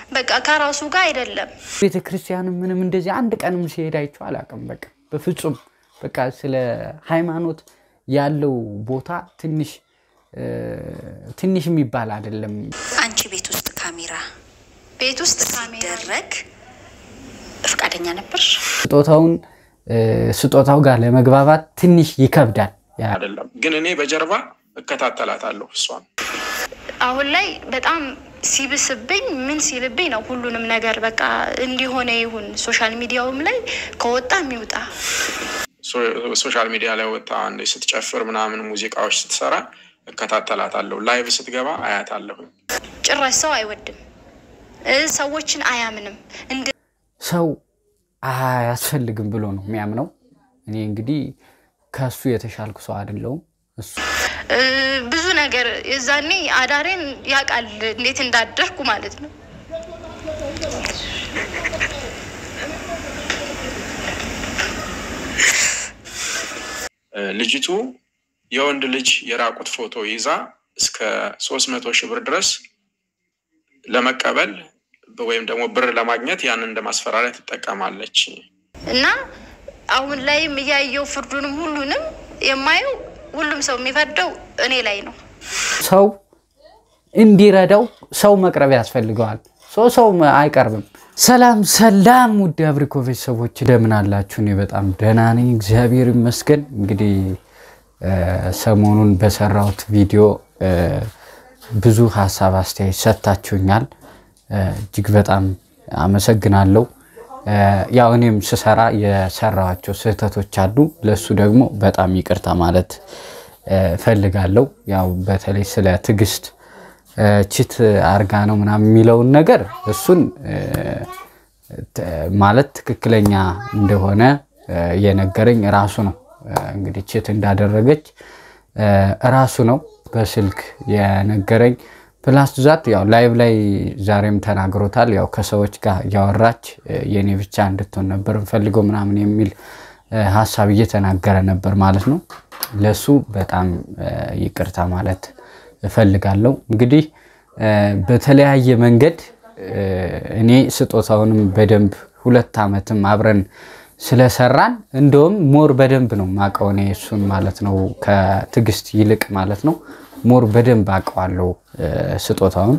በቃ ከራሱ ጋር አይደለም ቤተክርስቲያን ምንም እንደዚህ አንድ ቀንም ሲሄድ አይቼው አላውቅም በቃ በፍጹም በቃ ስለ ሃይማኖት ያለው ቦታ ትንሽ የሚባል አይደለም አንቺ ቤት ውስጥ ካሜራ ደረክ ፍቃደኛ ነበርሽ ስጦታው ጋር ለመግባባት ትንሽ ይከብዳል አይደለም ግን እኔ በጀርባ እከታተላታለሁ እሷን አሁን ላይ በጣም ሲብስብኝ ምን ሲልብኝ ነው ሁሉንም ነገር በቃ እንዲሆነ ይሁን ሶሻል ሚዲያውም ላይ ከወጣ የሚወጣ ሶሻል ሚዲያ ላይ ወጣ አንዴ ስትጨፍር ምናምን ሙዚቃዎች ስትሰራ እከታተላታለሁ ላይቭ ስትገባ አያታለሁ ጭራሽ ሰው አይወድም ሰዎችን አያምንም ሰው አያስፈልግም ብሎ ነው የሚያምነው እኔ እንግዲህ ከሱ የተሻልኩ ሰው አይደለም እሱ ብዙ ነገር የዛኔ አዳሬን ያቃል እንዴት እንዳደርኩ ማለት ነው ልጅቱ የወንድ ልጅ የራቁት ፎቶ ይዛ እስከ 300 ሺህ ብር ድረስ ለመቀበል ወይም ደግሞ ብር ለማግኘት ያን እንደማስፈራሪያ ተጠቀማለች እና አሁን ላይ የሚያየው ፍርዱንም ሁሉንም የማየው ሁሉም ሰው የሚፈርደው እኔ ላይ ነው ሰው እንዲረዳው ሰው መቅረብ ያስፈልጋል ሰው አይቀርብም ሰላም ውድ አብሪኮ ቤተሰቦች እንደምን አላችሁ እኔ በጣም ደህና ነኝ እግዚአብሔር ይመስገን እንግዲህ ሰሞኑን በሰራውት ቪዲዮ ብዙ ሐሳብ አስተያየት ሰጣችሁኛል እጅግ በጣም አመሰግናለሁ ያው እኔም ስሰራ የሰራዋቸው ስህተቶች አሉ ለሱ ደግሞ በጣም ይቅርታ ማለት ፈልጋለሁ ያው በተለይ ስለ ትግስት ቺት አርጋ ነው ምናምን የሚለውን ነገር እሱን ማለት ትክክለኛ እንደሆነ የነገረኝ ራሱ ነው እንግዲህ ቺት እንዳደረገች ራሱ ነው በስልክ የነገረኝ ፕላስ ዛት ያው ላይቭ ላይ ዛሬም ተናግሮታል ያው ከሰዎች ጋር ያወራች የኔ ብቻ እንድትሆን ነበር ፈልገው ምናምን የሚል ሐሳብ እየተናገረ ነበር ማለት ነው ለሱ በጣም ይቅርታ ማለት እፈልጋለሁ እንግዲህ በተለያየ መንገድ እኔ ስጦታውንም በደንብ 2 አመትም አብረን ስለሰራን እንደውም ሞር በደንብ ነው ማቀው እኔ እሱን ማለት ነው ከትግስት ይልቅ ማለት ነው ሞር በደንብ አቀዋለሁ ስጦታውን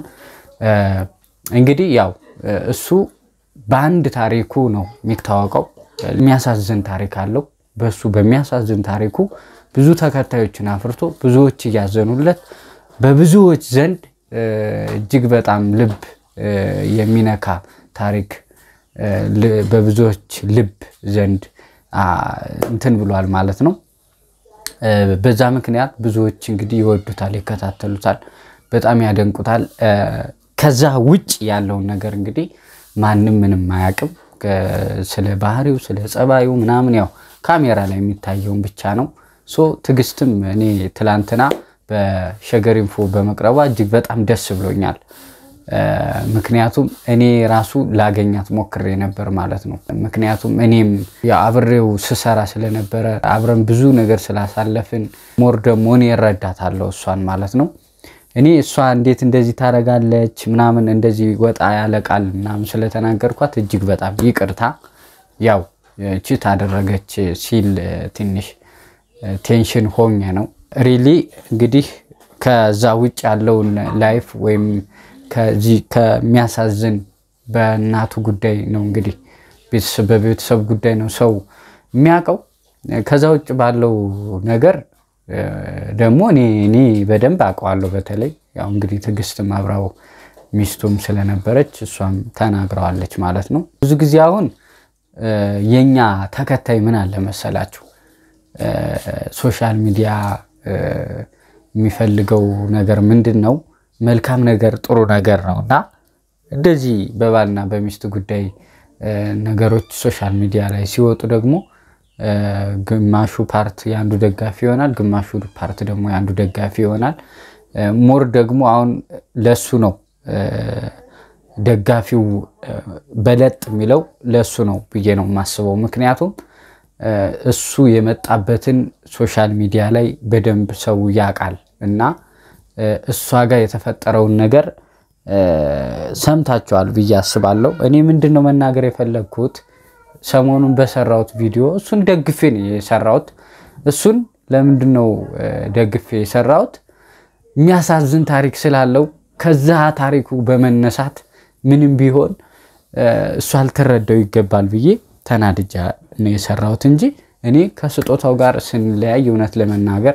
እንግዲህ ያው እሱ በአንድ ታሪኩ ነው የሚታወቀው የሚያሳዝን ታሪክ አለው በሱ በሚያሳዝን ታሪኩ ብዙ ተከታዮችን አፍርቶ ብዙዎች ያዘኑለት በብዙዎች ዘንድ እጅግ በጣም ልብ የሚነካ ታሪክ በብዙዎች ልብ ዘንድ እንትን ብሏል ማለት ነው በዛ ምክንያት ብዙዎች እንግዲህ ይወዱታል ይከታተሉታል በጣም ያደንቁታል ከዛ ውጭ ያለው ነገር እንግዲህ ማንንም ምንም ማያቅም ስለ ባህሪው ስለ ጸባዩ ምናምን ያው ካሜራ ላይ የሚታየው ብቻ ነው ትግስትም እኔ ትላንትና በሸገር ኢንፎ በመቅረቧ እጅግ በጣም ደስ ብሎኛል ምክንያቱም እኔ ራሱ ላገኛት ሞክሬ ነበር ማለት ነው ምክንያቱም እኔም ያብሬው ስሰራ ስለነበረ አብረን ብዙ ነገር ስላሳለፍን ሞር ደግሞ እኔ እረዳታለሁ እሷን ማለት ነው እኔ እሷ እንዴት እንደዚህ ታረጋለች ምናምን እንደዚህ ወጣ ያለ ቃል ምናምን ስለተናገርኳት እጅግ በጣም ይቅርታ ያው ቺት አደረገች ሲል ትንሽ ቴንሽን ሆኜ ነው ሪሊ እንግዲህ ከዛ ውጭ ያለው ላይፍ ወይም ከዚህ ከሚያሳዝን በእናቱ ጉዳይ ነው እንግዲህ በቤተሰብ ጉዳይ ነው ሰው የሚያቀው ከዛ ውጭ ባለው ነገር ደግሞ እኔ በደንብ አቀዋለሁ በተለይ ያው እንግዲህ ትግስት ማብራው ሚስቱም ስለነበረች እሷም ተናግራለች ማለት ነው ብዙ ጊዜ አሁን የኛ ተከታይ ምን አለ መሰላችሁ ሶሻል ሚዲያ የሚፈልገው ነገር ምንድነው መልካም ነገር ጥሩ ነገር ነውና እንደዚህ በባልና በሚስት ጉዳይ ነገሮች ሶሻል ሚዲያ ላይ ሲወጡ ደግሞ ግማሹ ፓርት ያንዱ ደጋፊ ይሆናል ግማሹ ፓርት ደግሞ ያንዱ ደጋፊ ይሆናል ሞር ደግሞ አሁን ለሱ ነው ደጋፊው በለጥ የሚለው ለሱ ነው ብዬ ነው ማስበው ምክንያቱም እሱ የመጣበትን ሶሻል ሚዲያ ላይ በደንብ ሰው ያቃል እና እሷ ጋር የተፈጠረው ነገር ሰምታችኋል ብዬ አስባለሁ። እኔ ምንድነው መናገር የፈለኩት ሰሞኑን በሰራውት ቪዲዮ እሱን ደግፌ ነው የሰራውት። እሱን ለምንድነው ደግፌ የሰራውት? የሚያሳዝን ታሪክ ስላለው ከዛ ታሪኩ በመነሳት ምንም ቢሆን እሱ አልተረዳው ይገባል ብዬ ተናድጃ ነው የሰራውት እንጂ እኔ ከስጦታው ጋር ስንለያይ እውነት ለመናገር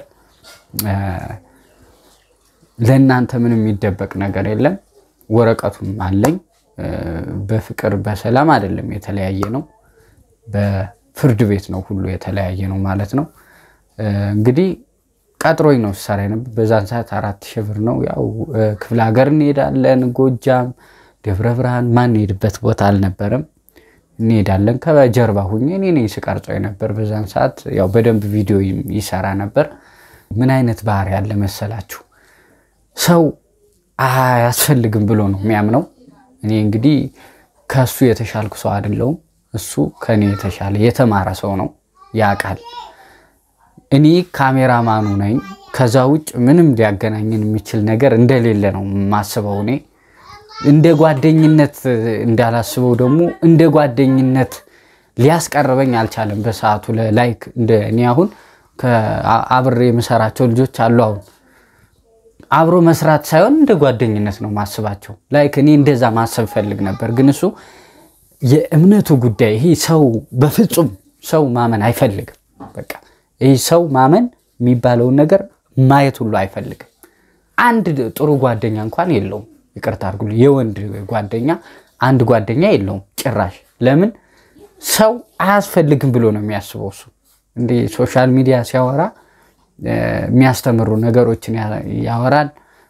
ለእናንተ ምንም የሚደበቅ ነገር የለም። ወረቀቱም አለኝ። በፍቅር በሰላም አይደለም የተለያየ ነው፣ በፍርድ ቤት ነው ሁሉ የተለያየ ነው ማለት ነው። እንግዲህ ቀጥሮኝ ነው ሰራይነ በዛን ሰዓት 4000 ብር ነው። ያው ክፍለ ሀገር እንሄዳለን፣ ጎጃም፣ ደብረ ብርሃን ማን ሄድበት ቦታ አልነበረም። እንሄዳለን ከጀርባ ሁኜ እኔ ነኝ ስቀርጸው ነበር። በዛን ሰዓት ያው በደንብ ቪዲዮ ይሰራ ነበር። ምን አይነት ባህሪ ያለ መሰላችሁ? ሰው አያስፈልግም ብሎ ነው የሚያምነው። እኔ እንግዲህ ከሱ የተሻልኩ ሰው አይደለሁም። እሱ ከኔ የተሻለ የተማረ ሰው ነው፣ ያቃል። እኔ ካሜራማኑ ነኝ። ከዛ ውጭ ምንም ሊያገናኘን የሚችል ነገር እንደሌለ ነው ማስበው። እኔ እንደ ጓደኝነት እንዳላስበው ደግሞ እንደ ጓደኝነት ሊያስቀርበኝ አልቻለም በሰዓቱ ለላይክ እንደ እኔ አሁን ከአብሬ የምሰራቸው ልጆች አሉ። አሁን አብሮ መስራት ሳይሆን እንደ ጓደኝነት ነው ማስባቸው። ላይክ እኔ እንደዛ ማሰብ ፈልግ ነበር፣ ግን እሱ የእምነቱ ጉዳይ ይሄ ሰው በፍጹም ሰው ማመን አይፈልግም። በቃ ይሄ ሰው ማመን የሚባለው ነገር ማየት ሁሉ አይፈልግም። አንድ ጥሩ ጓደኛ እንኳን የለውም። ይቅርታ አድርጉልኝ፣ የወንድ ጓደኛ አንድ ጓደኛ የለውም ጭራሽ። ለምን ሰው አያስፈልግም ብሎ ነው የሚያስበው እሱ። እንደ ሶሻል ሚዲያ ሲያወራ የሚያስተምሩ ነገሮችን ያወራል።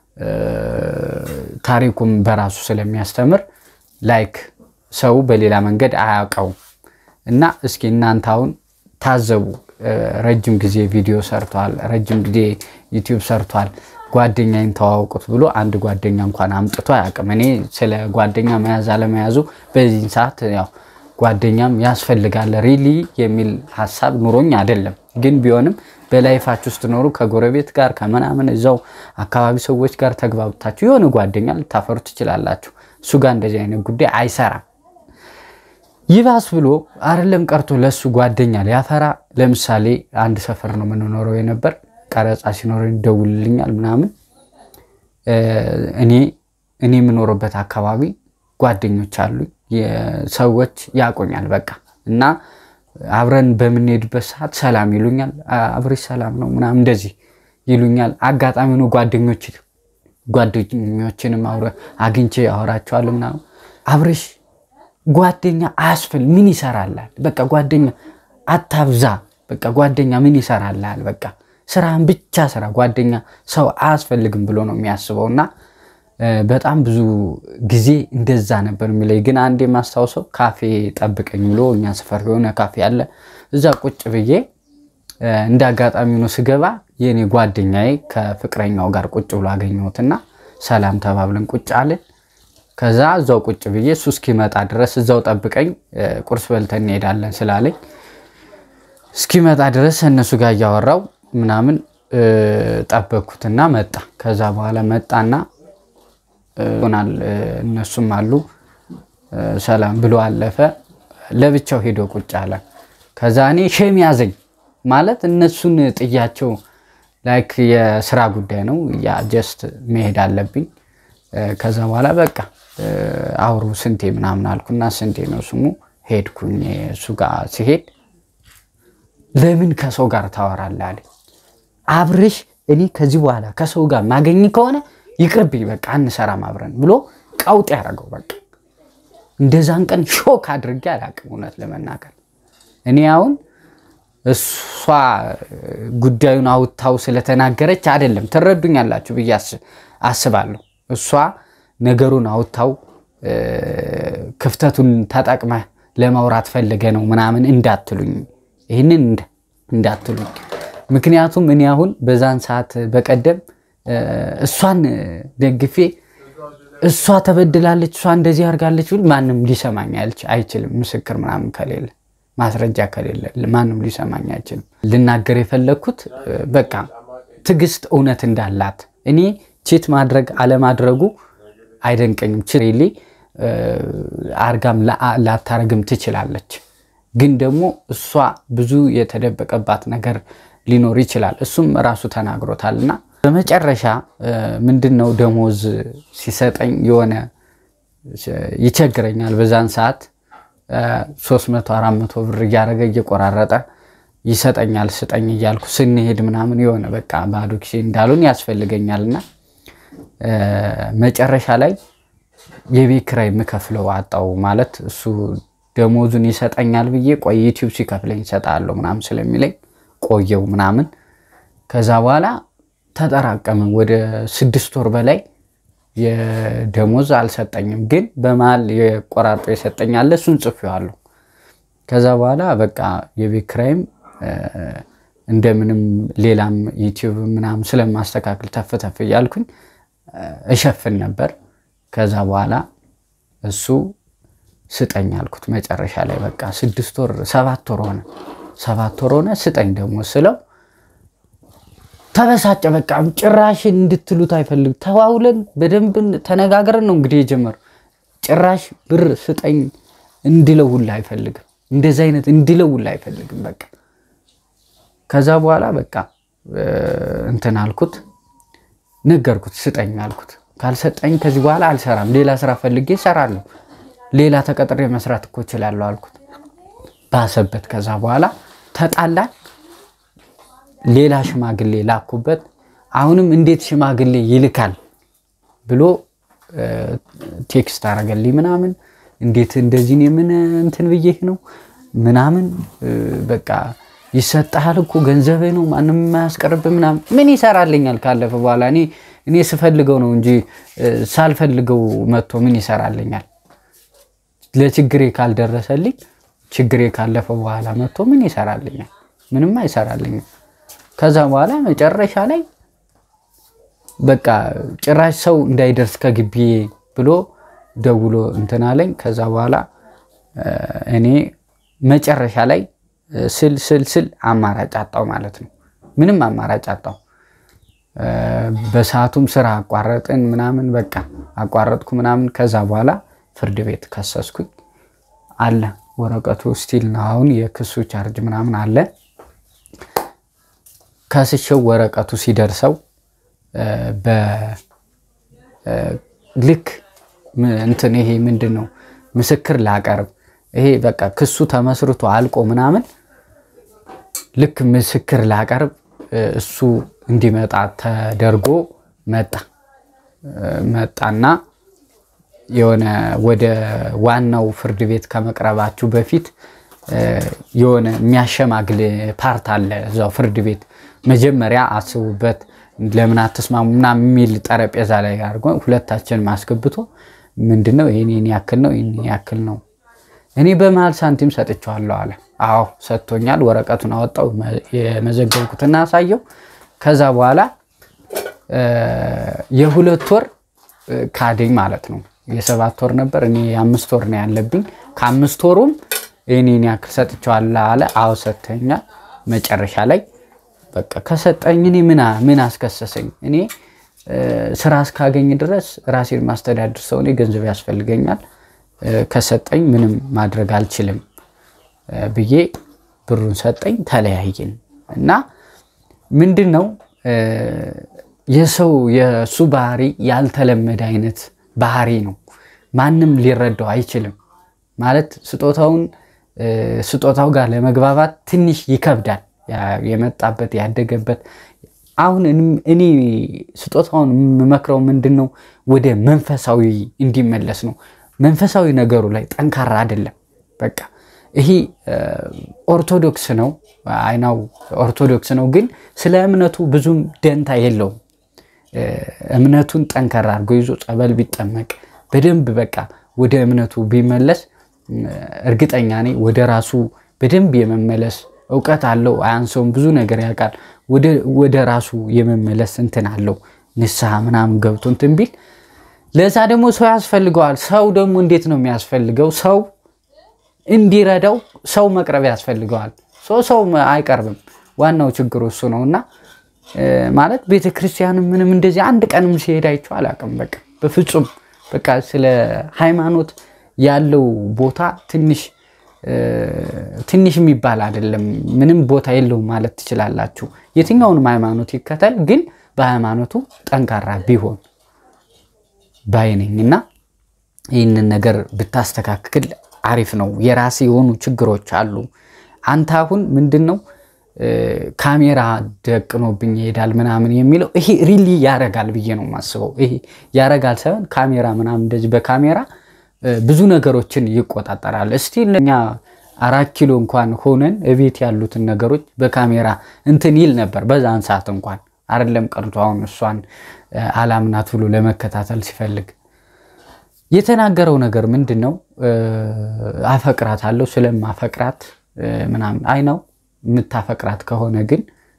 ታሪኩም በራሱ ስለሚያስተምር ላይክ ሰው በሌላ መንገድ አያውቀው። እና እስኪ እናንተ አሁን ታዘቡ። ረጅም ጊዜ ቪዲዮ ሰርቷል፣ ረጅም ጊዜ ዩቲዩብ ሰርቷል። ጓደኛዬን ተዋውቁት ብሎ አንድ ጓደኛ እንኳን አምጥቶ አያውቅም። እኔ ስለ ጓደኛ መያዝ አለመያዙ በዚህ ሰዓት ያው ጓደኛም ያስፈልጋል ሪሊ የሚል ሐሳብ ኑሮኝ አይደለም። ግን ቢሆንም በላይፋችሁ ውስጥ ኖሩ ከጎረቤት ጋር ከመናምን እዛው አካባቢ ሰዎች ጋር ተግባብታችሁ የሆነ ጓደኛ ልታፈሩ ትችላላችሁ። እሱ ጋር እንደዚህ አይነት ጉዳይ አይሰራም። ይባስ ብሎ አይደለም ቀርቶ ለሱ ጓደኛ ሊያፈራ ለምሳሌ አንድ ሰፈር ነው የምንኖረው የነበር ቀረጻ ሲኖረኝ ደውልልኛል ምናምን እኔ የምኖርበት አካባቢ ጓደኞች አሉ፣ ሰዎች ያቆኛል በቃ። እና አብረን በምንሄድበት ሰዓት ሰላም ይሉኛል፣ አብሬሽ ሰላም ነው ምናምን እንደዚህ ይሉኛል። አጋጣሚ ነው ጓደኞችንም አግኝቼ አወራቸዋለሁ ምናምን። አብሬሽ ጓደኛ አያስፈልግ ምን ይሰራላል? በቃ ጓደኛ አታብዛ፣ በቃ ጓደኛ ምን ይሰራላል? በቃ ስራን ብቻ ስራ፣ ጓደኛ ሰው አያስፈልግም ብሎ ነው የሚያስበውና በጣም ብዙ ጊዜ እንደዛ ነበር የሚለኝ። ግን አንዴ ማስታውሰው ካፌ ጠብቀኝ ብሎ እኛ ሰፈር የሆነ ካፌ አለ፣ እዛ ቁጭ ብዬ እንዳጋጣሚ ነው ስገባ የኔ ጓደኛዬ ከፍቅረኛው ጋር ቁጭ ብሎ አገኘሁትና ሰላም ተባብለን ቁጭ አለን። ከዛ እዛው ቁጭ ብዬ እሱ እስኪመጣ ድረስ እዛው ጠብቀኝ ቁርስ በልተን እንሄዳለን ስላለኝ እስኪመጣ ድረስ እነሱ ጋር ያወራው ምናምን ጠበቅኩትና መጣ። ከዛ በኋላ መጣና ሆናል እነሱም አሉ ሰላም ብሎ አለፈ። ለብቻው ሄዶ ቁጭ አለ። ከዛ እኔ ሼም ያዘኝ ማለት እነሱን ጥያቸው ላይክ የሥራ ጉዳይ ነው ያ ጀስት መሄድ አለብኝ። ከዛ በኋላ በቃ አውሩ ስንቴ ምናምን አልኩና ስንቴ ነው ስሙ ሄድኩኝ። እሱ ጋር ሲሄድ ለምን ከሰው ጋር ታወራለህ አለ። አብርሽ እኔ ከዚህ በኋላ ከሰው ጋር ማገኝ ከሆነ ይቅርብኝ በቃ አንሰራም አብረን ብሎ ቀውጥ ያደረገው። በቃ እንደዛን ቀን ሾክ አድርጌ አላቅም እውነት ለመናገር። እኔ አሁን እሷ ጉዳዩን አውጣው ስለተናገረች አይደለም ትረዱኛላችሁ ብዬ አስባለሁ። እሷ ነገሩን አውጣው ክፍተቱን ተጠቅመ ለማውራት ፈልገ ነው ምናምን እንዳትሉኝ፣ ይሄንን እንዳትሉኝ። ምክንያቱም እኔ አሁን በዛን ሰዓት በቀደም እሷን ደግፌ እሷ ተበድላለች እሷ እንደዚህ አርጋለች ብል ማንም ሊሰማኝ አይችልም። ምስክር ምናምን ከሌለ ማስረጃ ከሌለ ማንም ሊሰማኝ አይችልም። ልናገር የፈለኩት በቃ ትግስት እውነት እንዳላት እኔ ቺት ማድረግ አለ ማድረጉ አይደንቀኝም ችሪሊ አርጋም ላታረግም ትችላለች ግን ደግሞ እሷ ብዙ የተደበቀባት ነገር ሊኖር ይችላል እሱም ራሱ ተናግሮታልና በመጨረሻ ምንድነው ደሞዝ ሲሰጠኝ የሆነ ይቸግረኛል በዛን ሰዓት 300 400 ብር ያረገ እየቆራረጠ ይሰጠኛል ስጠኝ ይያልኩ ስንሄድ ምናምን የሆነ በቃ ባዶ ኪሴ እንዳሉን ያስፈልገኛልና መጨረሻ ላይ የቤት ኪራይ መከፍለው አጣው ማለት እሱ ደሞዙን ይሰጠኛል ብዬ ቆይ ዩቲዩብ ሲከፍለኝ ይሰጣለሁ ምናምን ስለሚለኝ ቆየው ምናምን ከዛ በኋላ ተጠራቀመ ወደ 6 ወር በላይ የደሞዝ አልሰጠኝም ግን በማል የቆራርጦ ይሰጠኛል እሱን ጽፌዋለሁ ከዛ በኋላ በቃ የቤት ኪራይም እንደምንም ሌላም ዩቲዩብ ምናምን ስለማስተካከል ተፈተፈ ያልኩኝ እሸፍን ነበር ከዛ በኋላ እሱ ስጠኝ አልኩት መጨረሻ ላይ በቃ 6 ወር 7 ወር ሆነ ስጠኝ ደግሞ ስለው ተበሳጨ በቃ ጭራሽ እንድትሉት አይፈልግ ተዋውለን በደንብ ተነጋግረን ነው እንግዲህ የጀመረው ጭራሽ ብር ስጠኝ እንድለውል አይፈልግም እንደዛ አይነት እንድለውል አይፈልግም በቃ ከዛ በኋላ በቃ እንትን አልኩት ነገርኩት ስጠኝ አልኩት ካልሰጠኝ ከዚህ በኋላ አልሰራም ሌላ ስራ ፈልጌ እሰራለሁ ሌላ ተቀጥሬ መስራት እኮ እችላለሁ አልኩት ባሰበት ከዛ በኋላ ተጣላ ሌላ ሽማግሌ ላኩበት አሁንም እንዴት ሽማግሌ ይልካል ብሎ ቴክስት አረገልኝ ምናምን እንዴት እንደዚህ ምን እንትን ብዬህ ነው ምናምን በቃ ይሰጣል እኮ ገንዘብ ነው ማንንም ማያስቀርብ ምናምን ምን ይሰራልኛል ካለፈ በኋላ እኔ ስፈልገው ነው እንጂ ሳልፈልገው መጥቶ ምን ይሰራልኛል ለችግሬ ካልደረሰልኝ ችግሬ ካለፈ በኋላ መጥቶ ምን ይሰራልኛል ምንም አይሰራልኝም ከዛ በኋላ መጨረሻ ላይ በቃ ጭራሽ ሰው እንዳይደርስ ከግቢ ብሎ ደውሎ እንትን አለኝ ከዛ በኋላ እኔ መጨረሻ ላይ ስል አማራጭ አጣው ማለት ነው ምንም አማራጭ አጣው በሰዓቱም ስራ አቋረጥን ምናምን በቃ አቋረጥኩ ምናምን ከዛ በኋላ ፍርድ ቤት ከሰስኩኝ አለ ወረቀቱ ስቲል ነው የክሱ ቻርጅ ምናምን አለ ከስሸው ወረቀቱ ሲደርሰው በልክ እንትን ይሄ ምንድነው ምስክር ላቀርብ ይሄ በቃ ክሱ ተመስርቶ አልቆ ምናምን ልክ ምስክር ላቀርብ እሱ እንዲመጣ ተደርጎ መጣና የሆነ ወደ ዋናው ፍርድ ቤት ከመቅረባችሁ በፊት የሆነ የሚያሸማግል ፓርት አለ እዛው ፍርድ ቤት መጀመሪያ አስቡበት ለምን አትስማሙና ሚል ጠረጴዛ ላይ አርጎ ሁለታችን ማስገብቶ ምንድነው ይሄን ያክል ነው እኔ በመሃል ሳንቲም ሰጥቻለሁ አለ አዎ ሰጥቶኛል ወረቀቱን አወጣው የመዘገብኩትና አሳየው ከዛ በኋላ የ2 ወር ካደኝ ማለት ነው የ7 ወር ነበር እኔ የ5 ወር ነው ያለብኝ ከ5 ወሩም እኔን ያክል ሰጥቻለሁ አለ አዎ ሰጥተኛል መጨረሻ ላይ በቃ ከሰጠኝ እኔ ምን አስከሰሰኝ እኔ ስራ እስካገኝ ድረስ ራሴን ማስተዳደር ሰው ነኝ ገንዘብ ያስፈልገኛል ከሰጠኝ ምንም ማድረግ አልችልም ብዬ ብሩን ሰጠኝ ተለያየን እና ምንድነው የሱ ባህሪ ያልተለመደ አይነት ባህሪ ነው ማንንም ሊረዳው አይችልም ማለት ስጦታው ጋር ለመግባባት ትንሽ ይከብዳል የመጣበት ያደገበት አሁን እኔ ስጦታውን መመክረው ምንድነው ወደ መንፈሳዊ እንዲመለስ ነው መንፈሳዊ ነገሩ ላይ ጠንካራ አይደለም በቃ ይሄ ኦርቶዶክስ ነው አይናው ኦርቶዶክስ ነው ግን ስለ እምነቱ ብዙም ደንታ የለው እምነቱን ጠንካራ አርጎ ይዞ ጸበል ቢጠመቅ በደንብ በቃ ወደ እምነቱ ቢመለስ እርግጠኛ ነኝ ወደ ራሱ በደንብ የመመለስ ዕውቀት አለው አያንሰውም ብዙ ነገር ያውቃል ወደ ራሱ የመመለስ እንትን አለው ንስሐ ምናምን ገብቶ እንትን ቢል ለዛ ደግሞ ሰው ያስፈልገዋል ሰው ደግሞ እንዴት ነው የሚያስፈልገው ሰው እንዲረዳው ሰው መቅረብ ያስፈልገዋል ሰው አይቀርብም ዋናው ችግሩ እሱ ነውና ማለት ቤተክርስቲያን ምንም እንደዚህ አንድ ቀንም ሲሄድ አይቻል አላቀም በቃ በፍጹም በቃ ስለ ሃይማኖት ያለው ቦታ ትንሽ የሚባል አይደለም ምንም ቦታ የለውም ማለት ትችላላችሁ የትኛውንም ሃይማኖት ይከተል ግን በሃይማኖቱ ጠንካራ ቢሆን ባይነኝና ይህንን ነገር ብታስተካክል አሪፍ ነው የራሴ የሆኑ ችግሮች አሉ አንተ አሁን ምንድነው ካሜራ ደቅኖብኝ ይሄዳል ምናምን የሚለው ይሄ ሪሊ ያረጋል ብዬ ነው ማስበው ይሄ ያረጋል ሳይሆን ካሜራ ምናምን እንደዚህ በካሜራ ብዙ ነገሮችን ይቆጣጣራል እስቲ ለኛ 4 ኪሎ እንኳን ሆነን እቤት ያሉትን ነገሮች በካሜራ እንትን ይል ነበር በዛን ሰዓት እንኳን አይደለም ቀርቶ አሁን እሷን አላምናት ብሎ ለመከታተል ሲፈልግ የተናገረው ነገር ምንድነው አፈቅራታለሁ ስለማፈቅራት ምናምን አይ ነው ምታፈቅራት ከሆነ ግን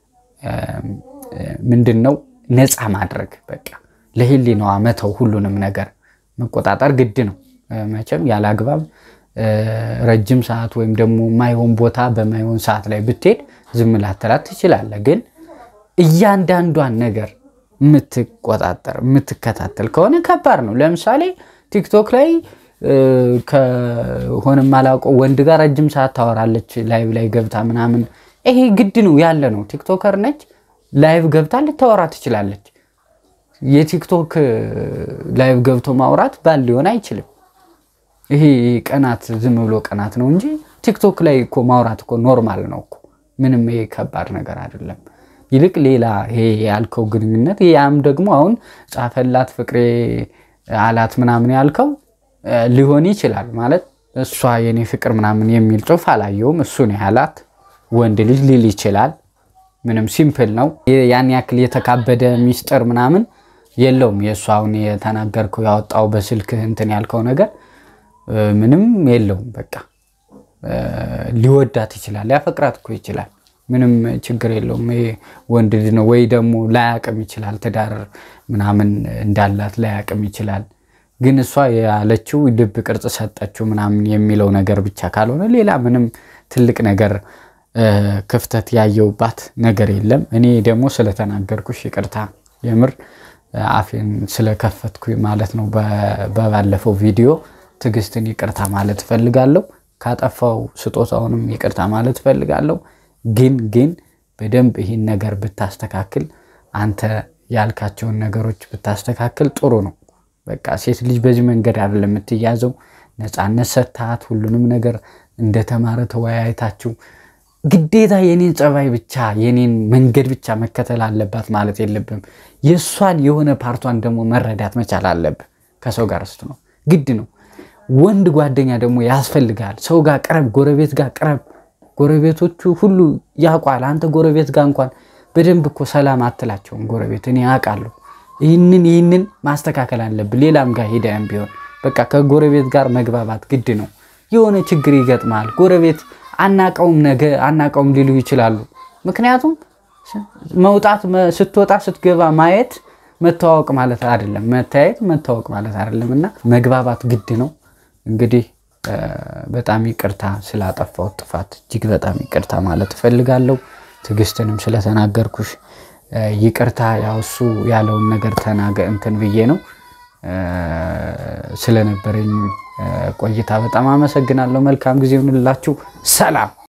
ምንድነው ነፃ ማድረግ በቃ ለህሊናዋ መተው ሁሉንም ነገር መቆጣጣር ግድ ነው መቼም ያላግባብ ረጅም ሰዓት ወይም ደግሞ ማይሆን ቦታ በማይሆን ሰዓት ላይ ብትሄድ ዝም ላተላት ይችላል ግን እያንዳንዷን ነገር ምትቆጣጣር ምትከታተል ከሆነ ከባድ ነው ለምሳሌ ቲክቶክ ላይ ከሆነ ማላቆ ወንድ ጋር ረጅም ሰዓት ታወራለች ላይቭ ላይ ገብታ ምናምን ይሄ ግድ ነው ያለ ነው ቲክቶከር ነች ላይቭ ገብታ ልታወራ ትችላለች የቲክቶክ ላይቭ ገብቶ ማውራት ባል ሊሆን አይችልም ይሄ ቀናት ዝም ብሎ ቀናት ነው እንጂ ቲክቶክ ላይ እኮ ማውራት እኮ ኖርማል ነው እኮ ምንም ይሄ ከባድ ነገር አይደለም ይልቅ ሌላ ይሄ ያልከው ግንኙነት ያም ደግሞ አሁን ጻፈላት ፍቅሬ አላት ምናምን ያልከው ሊሆን ይችላል ማለት እሷ የኔ ፍቅር ምናምን የሚል ጽሁፍ አላየውም እሱ ነው ያላት ወንድ ልጅ ሊል ይችላል ምንም ሲምፕል ነው ያን ያክል የተካበደ ሚስጥር ምናምን የለውም የሷውን የተናገርከው ያወጣው በስልክ እንትን ያልከው ነገር ምንም የለውም በቃ ሊወዳት ይችላል ያፈቅራት እኮ ይችላል ምንም ችግር የለውም ወንድ ልጅ ነው ወይ ደግሞ ላያቀም ይችላል ተዳር ምናምን እንዳላት ላያቀም ይችላል ግን እሷ ያለችው ልብ ቅርጽ ሰጠችው ምናምን የሚለው ነገር ብቻ ካልሆነ ሌላ ምንም ትልቅ ነገር ክፍተት ያየውባት ነገር የለም እኔ ደግሞ ስለተናገርኩሽ ይቅርታ የምር አፌን ስለከፈትኩ ማለት ነው በባለፈው ቪዲዮ ትግስትን ይቅርታ ማለት ፈልጋለሁ ካጠፋው ስጦታውንም ይቅርታ ማለት ፈልጋለሁ ግን በደንብ ይሄን ነገር ብታስተካክል አንተ ያልካቸውን ነገሮች ብታስተካክል ጥሩ ነው በቃ ሴት ልጅ በዚህ መንገድ አይደለም የምትያዘው ነፃነት ሰጣት ሁሉንም ነገር እንደተማረ ተወያይታችሁ ግዴታ የኔን ጸባይ ብቻ የኔን መንገድ ብቻ መከተል አለባት ማለት የለብም የሷን የሆነ ፓርቷን ደግሞ መረዳት መቻል አለበት ከሰው ጋር ስትኖር ግድ ነው ወንድ ጓደኛ ደግሞ ያስፈልጋል ሰው ጋር ቀረብ ጎረቤት ጋር ቀረብ ጎረቤቶቹ ሁሉ ያቋል አንተ ጎረቤት ጋር እንኳን በደንብ እኮ ሰላም አትላቸውም ጎረቤት እኔ ያቃለሁ ይህንን ማስተካከል አለብህ ሌላም ጋር ሄደም ቢሆን በቃ ከጎረቤት ጋር መግባባት ግድ ነው የሆነ ችግር ይገጥማል ጎረቤት አናቀውም ሊሉ ይችላሉ ምክንያቱም መውጣት ስትወጣ ስትገባ ማየት መተዋወቅ ማለት አይደለም መታየት መተዋወቅ ማለት አይደለምና መግባባት ግድ ነው እንግዲህ በጣም ይቅርታ ስላጠፋው ጥፋት እጅግ በጣም ይቅርታ ማለት ፈልጋለሁ ትግስትንም ስለተናገርኩሽ ይቅርታ ያው እሱ ያለውን ነገር እንትን ብዬ ነው ስለነበረኝ ቆይታ በጣም አመሰግናለሁ መልካም ጊዜ ይሁንላችሁ ሰላም